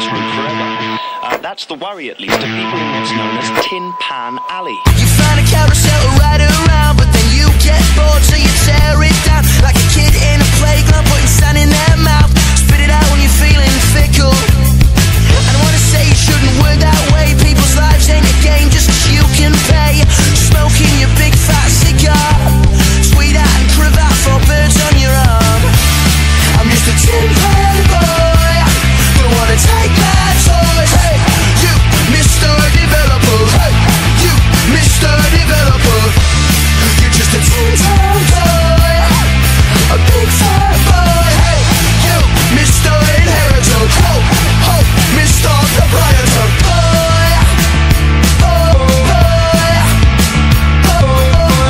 smoke forever. That's the worry, at least, of people in what's known as Tin Pan Alley. You find a carousel to ride around, but then you get bored, so you tear it down like a kid in a playground, putting sand in their mouth. Spit it out when you're feeling fickle. I don't wanna say you shouldn't work that way. People's lives ain't a game just 'cause you can pay. Smoking your big fat cigar, sweetheart and cravat for birds on your arm. I'm just a tin pan boy, don't wanna take my toys. Hey, you, Mr. Developer. Hey, you, Mr. Developer. You're just a tin pan boy, a big fat boy. Hey, you, Mr. Inheritor. Ho, ho, Mr. Proprietor. Boy, oh, boy, oh, boy,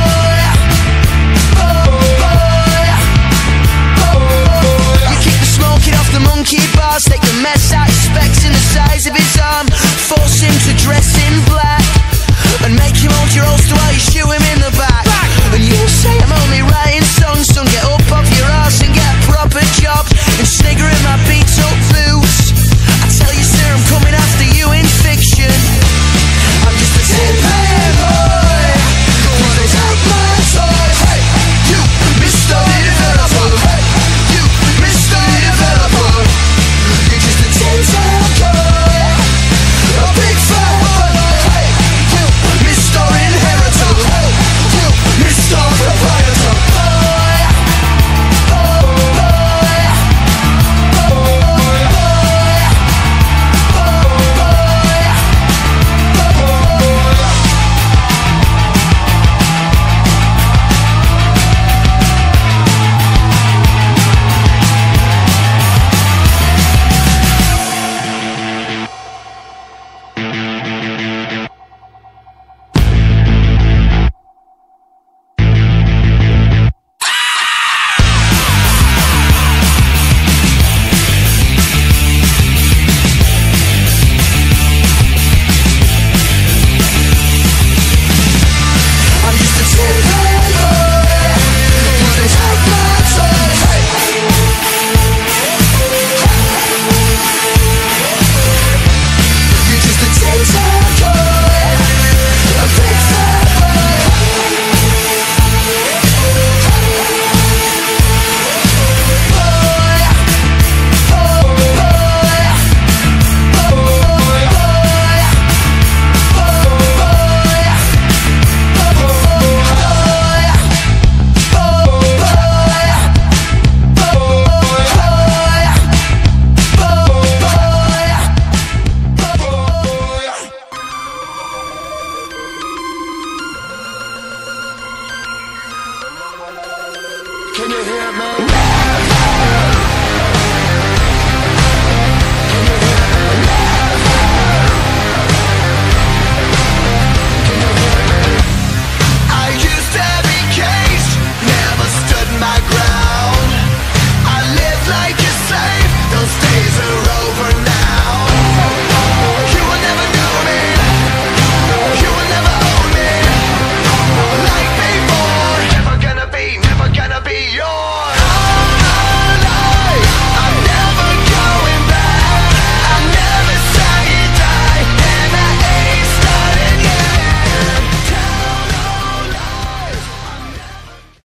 oh, boy. You keep the smoking off the monkey bars, take the mess out his specs in the size of his arm, force him to dress in black, and make him hold your holster while you shoot him in the back. And you'll say I'm only right